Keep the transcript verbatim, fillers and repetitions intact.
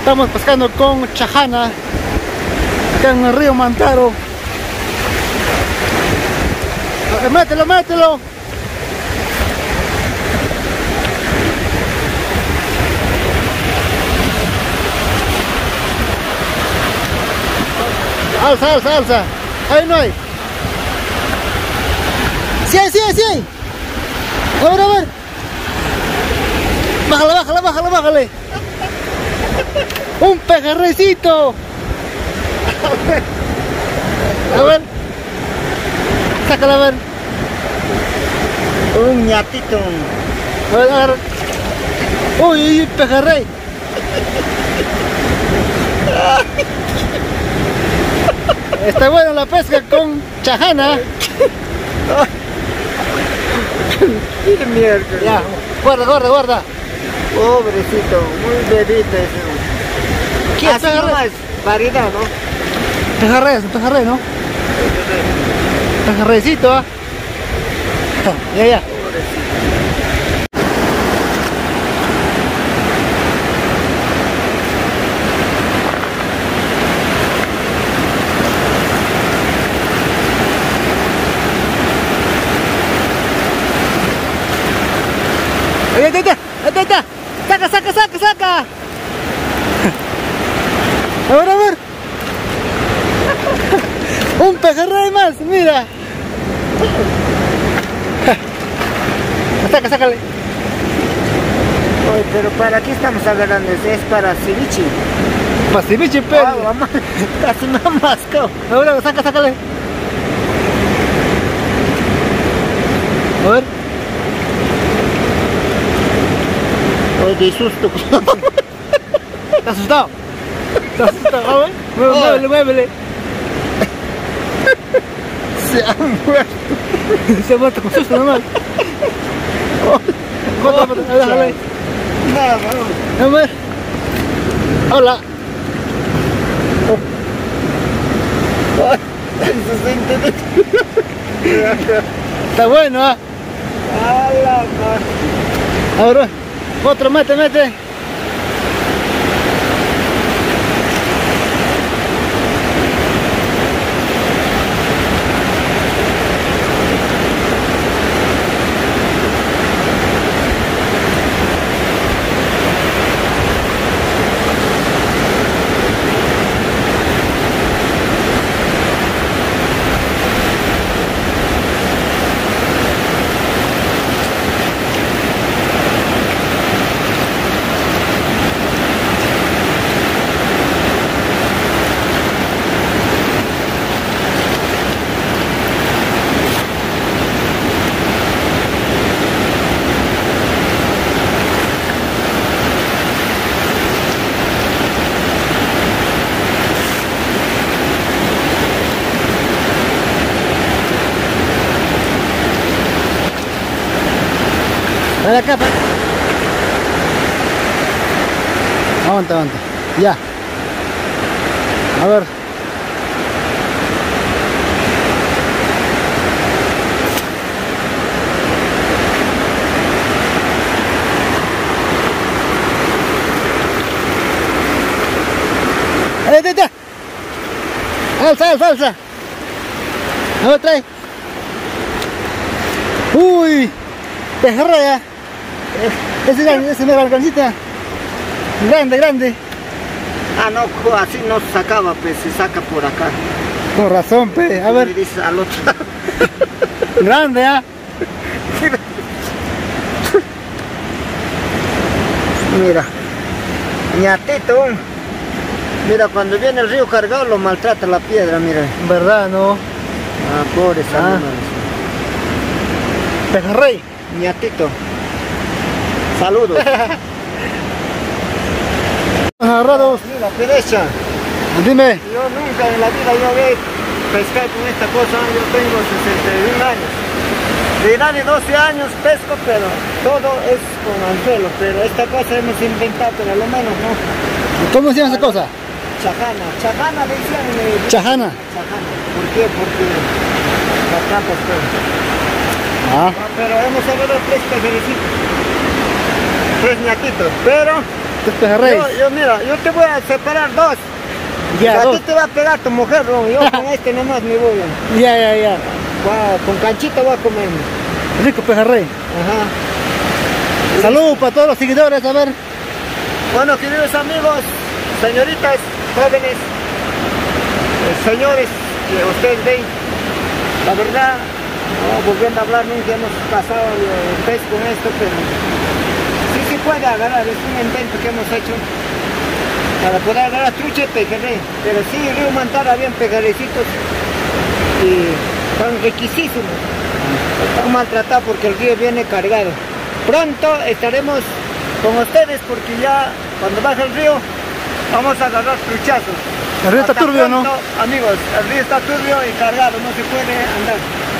Estamos pescando con chajana acá en el río Mantaro. Mételo, mételo. Alza, alza, alza. Ahí no hay. Sí hay, sí hay, sí hay. A ver, a ver. Bájale, bájale, bájale, bájale. Un pejerreycito. A ver. Sácala, a ver. Un ñatito. A ver, a ver. Uy, uy, pejerrey. Está buena la pesca con chajana. ¡Qué mierda! Ya, guarda, guarda, guarda. Pobrecito, muy bebito eso. ¿Qué es Así pejerrey? nomás, variedad, ¿no? Pejerrey, es un pejerrey, ¿no? Pejerreycito, ¿ah? Ya, ya. Ahí está, ahí está, ahí está. Saca, saca, saca, saca. A ver, a ver. Un pejerrey más, mira. Saca, sácale. Oye, pero ¿para qué estamos agarrando? Es para ceviche. Para ceviche, pero. Ah, mamá, casi me han mascado. A ver, saca, sácale. A ver. Oye, de susto. ¿Estás asustado? ¿Estás asustado? A ver. Muévele, muévele, muévele. Se ha muerto. Se ha muerto con susto nomás. Bota, bota, déjale. Nada, no. A ver. Hola. Está bueno, ¿ah? ¿Eh? A ver, otro, mete, mete. Ven acá, pa. Aguanta, aguanta. Ya. A ver. Ahí está, ahí está. Alza, alza, alza. A ver, trae. Uy. Pejerrey, ya. Ese es grande, ese es una gargancita. Grande, grande. Ah, no, así no se sacaba, pues se saca por acá. Con razón, pe. A Y ver. dice al otro lado. Grande, ¿ah? Mira, ñatito. Mira, cuando viene el río cargado lo maltrata la piedra, mira. ¿Verdad, no? Ah, pobres Ah. animales. Pejerrey. Ñatito. Saludos. Agarrados. Mira, derecha. Dime. Yo nunca en la vida yo había pescado con esta cosa. Yo tengo sesenta y un años. Dirán de doce años pesco, pero todo es con anzuelo. Pero esta cosa hemos inventado, pero lo menos no. ¿Cómo se llama esa cosa? Chajana. Chajana le decían. eh, Chajana. Chajana. ¿Por qué? Porque la trampa es todo. Ah. Ah, pero hemos agarrado tres pejerecitos. Tres ñatitos. Pero Estos pejerreyes. Yo, yo, mira, yo te voy a separar dos. Ya, a dos. ti te va a pegar tu mujer, ¿no? Yo con este nomás me voy. ¿no? Ya, ya, ya. Va, con canchita voy a comer. Rico pejerrey. Ajá. Saludos para todos los seguidores, a ver. Bueno, queridos amigos, señoritas, jóvenes, eh, señores que ustedes ven, la verdad, no volviendo a hablar, nunca hemos pasado el pez con esto, pero sí se puede agarrar, es un invento que hemos hecho para poder agarrar trucha y pejerrey, pero sí, el río Mantara habían pejerrecitos y son riquísimos, están maltratados porque el río viene cargado. Pronto estaremos con ustedes porque ya cuando baja el río vamos a agarrar truchazos. El río está Hasta turbio, ¿no? pronto, amigos, el río está turbio y cargado, no se puede andar.